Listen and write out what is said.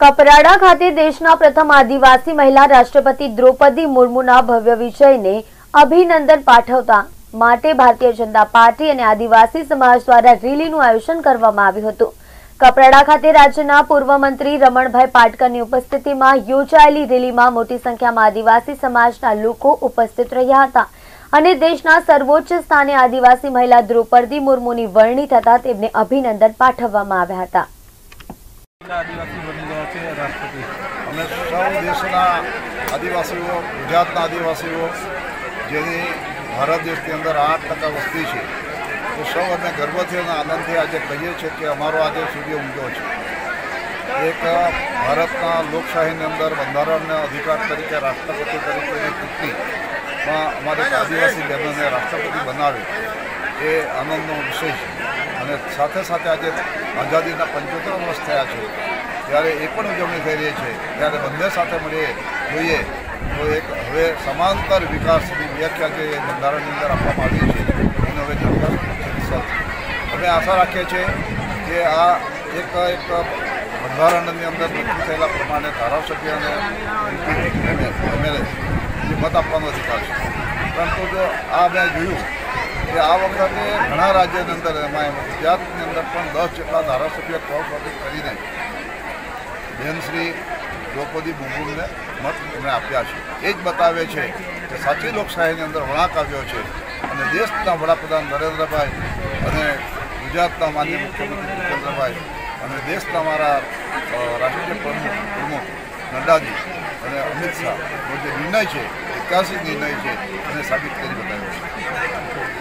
કપરાડા ખાતે દેશના પ્રથમ આદિવાસી મહિલા રાષ્ટ્રપતિ દ્રૌપદી મુર્મુના ભવ્ય વિજયને અભિનંદન પાઠવતા માટે ભારતીય જનતા પાર્ટી અને આદિવાસી સમાજ દ્વારા રેલીનું આયોજન કરવામાં આવ્યું હતું। કપરાડા ખાતે રાજ્યના પૂર્વ મંત્રી રમણભાઈ પાટકરની ઉપસ્થિતિમાં યોજાયેલી રેલીમાં મોટી સંખ્યામાં આદિવાસી સમાજના લોકો ઉપસ્થિત રહ્યા હતા અને દેશના સર્વોચ્ચ સ્થાને આદિવાસી મહિલા દ્રૌપદી મુર્મુની વરણી થતા તેમને અભિનંદન પાઠવવામાં આવ્યા હતા। आदिवासी बनी गया है राष्ट्रपति अमे सौ देशना आदिवासी गुजरात आदिवासी जेनी भारत देश के अंदर 8% वस्ती है तो सौ अमे गर्व थी आनंद थी आज कहीए कि अमरो आज सूर्य ऊंचो है। एक भारतना लोकशाही अंदर बंधारण अधिकार तरीके राष्ट्रपति तरीके चूंटनी में अमरी आदिवासी बहनों ने राष्ट्रपति बनावे ये आनंदनो विषय है। અને સાથે સાથે આજે આઝાદીના 75 વર્ષ થયા છે ત્યારે એ પણ ઉજવણી થઈ રહી છે ત્યારે બંને સાથે મળીએ જોઈએ તો એક હવે સમાંતર વિકાસની વ્યાખ્યા જે બંધારણની અંદર આપવામાં આવી છે એને હવે જનતા અમે આશા રાખીએ છીએ કે આ એક બંધારણની અંદર નક્કી થયેલા પ્રમાણે ધારાસભ્ય અને એમએલએ જે મત આપવાનો અધિકાર છે પરંતુ જો આ મેં જોયું कि आ वखते घना राज्य अंदर गुजरात अंदर 10 जेटला धारासभ्य क्रॉसवोटिंग करीने बेनश्री द्रौपदी मुर्मू ने मत एमणे आप्या छे। ए ज बतावे छे कि साची लोकशाही अंदर वळांक આવ્યો છે અને દેશના વડાપ્રધાન નરેન્દ્રભાઈ અને ગુજરાતના માનनीय मुख्यमंत्री ભૂપેન્દ્રભાઈ અને દેશના અમારા રાષ્ટ્રીય પ્રમુખ નડ્ડાજી અને અમિત શાહનો જે નિર્ણય છે ऐतिहासिक निर्णय है साबित કરી બતાવ્યો છે।